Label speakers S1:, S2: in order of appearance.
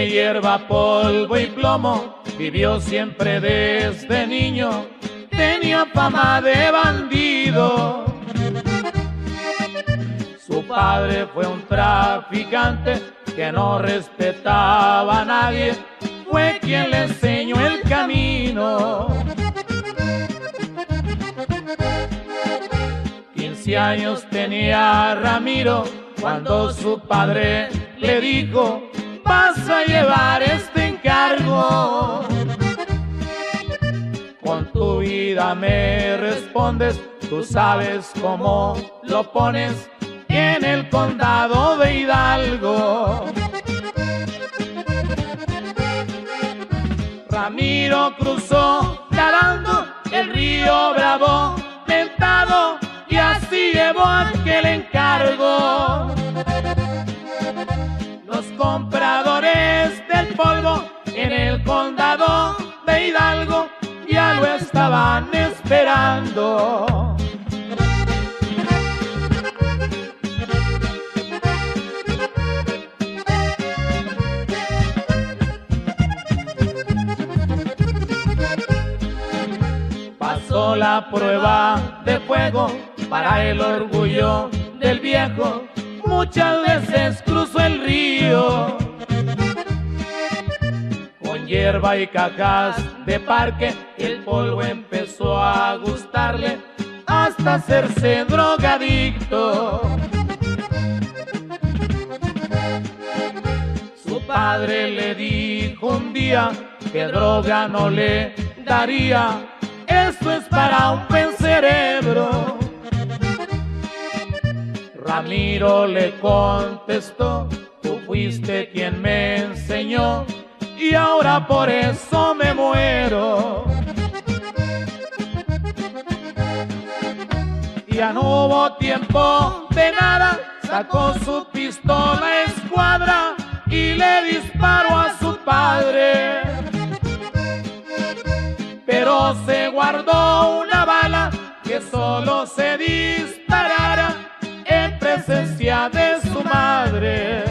S1: De hierba, polvo y plomo, vivió siempre desde niño, tenía fama de bandido. Su padre fue un traficante que no respetaba a nadie, fue quien le enseñó el camino. 15 años tenía Ramiro cuando su padre le dijo: vas a llevar este encargo. Con tu vida me respondes, tú sabes cómo lo pones en el condado de Hidalgo. Ramiro cruzó nadando el río Bravo, mentado, y así llevó aquel encargo. Los compradores del polvo en el condado de Hidalgo ya lo estaban esperando. Pasó la prueba de fuego para el orgullo del viejo, muchas veces cruzó el río. Con hierba y cajas de parque, el polvo empezó a gustarle hasta hacerse drogadicto. Su padre le dijo un día que droga no le daría, esto es para un buen cerebro. Ramiro le contestó: tú fuiste quien me enseñó y ahora por eso me muero. Ya no hubo tiempo de nada, sacó su pistola escuadra y le disparó a su padre. Pero se guardó una bala que solo se disparara en presencia de su madre.